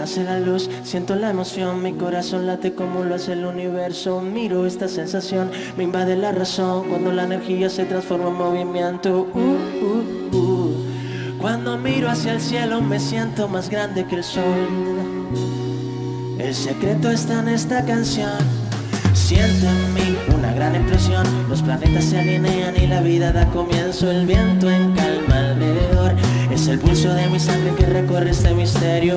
nace la luz, siento la emoción, mi corazón late como lo hace el universo. Miro esta sensación, me invade la razón cuando la energía se transforma en movimiento. Cuando miro hacia el cielo me siento más grande que el sol. El secreto está en esta canción. Siento en mí una gran explosión, los planetas se alinean y la vida da comienzo. El viento en calma alrededor, es el pulso de mi sangre que recorre este misterio.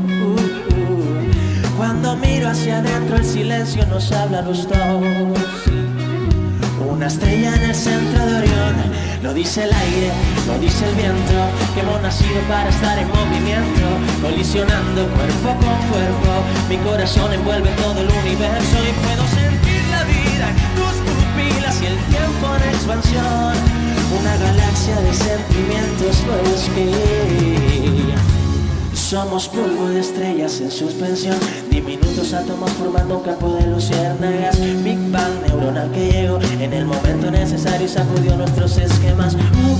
Cuando miro hacia adentro el silencio nos habla a los dos. Una estrella en el centro de Orión, lo dice el aire, lo dice el viento, que hemos nacido para estar en movimiento, colisionando cuerpo con cuerpo. Mi corazón envuelve todo el universo y puedo sentir la vida en tus pupilas y el tiempo en expansión. Una galaxia de sentimientos nuevos que somos polvo de estrellas en suspensión, diminutos átomos formando un campo de luciérnagas. Big Bang neuronal que llegó en el momento necesario y sacudió nuestros esquemas.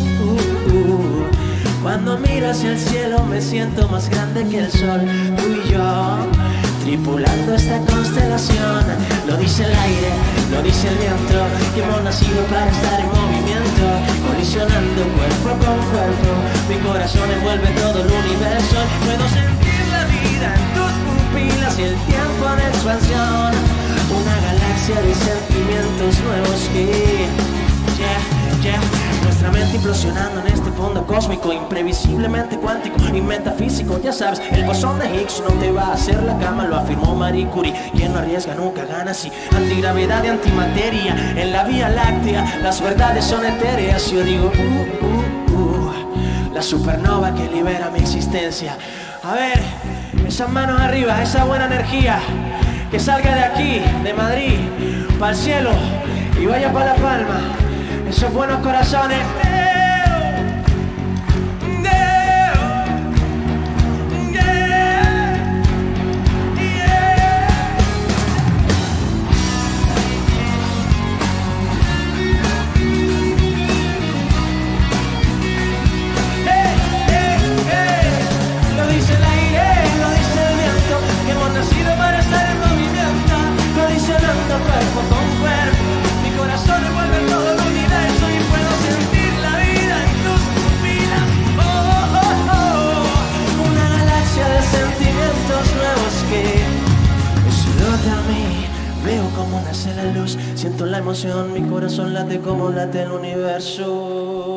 Cuando miro hacia el cielo me siento más grande que el sol. Tú y yo, tripulando esta constelación. Lo dice el aire, lo dice el viento, que hemos nacido para estar en movimiento, colisionando cuerpo con cuerpo. Mi corazón envuelve todo el universo. Puedo sentir la vida en tus pupilas y el tiempo en expansión. Una galaxia de sentimientos nuevos que nuestra mente implosionando en este fondo cósmico, imprevisiblemente cuántico y metafísico. Ya sabes, el bosón de Higgs no te va a hacer la cama, lo afirmó Marie Curie. Quien no arriesga nunca gana, sí. Antigravedad y antimateria en la Vía Láctea, las verdades son etéreas. Yo digo, la supernova que libera mi existencia. A ver, esas manos arriba, esa buena energía que salga de aquí, de Madrid, para el cielo y vaya para La Palma. Esos buenos corazones. Lo dice el aire, lo dice el viento, que hemos nacido para estar en movimiento, colisionando cuerpo con cuerpo. Mi corazón envuelve todo el universo y puedo sentir la vida en tus pupilas. Una galaxia de sentimientos nuevos que explota a mí. Veo cómo nace la luz, siento la emoción, mi corazón late como late el universo.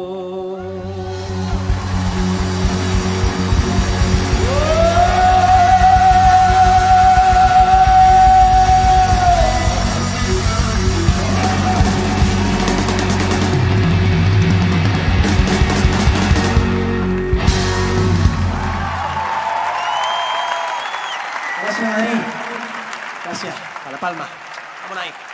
Gracias, Madrid. Gracias. A La Palma. Vamos ahí.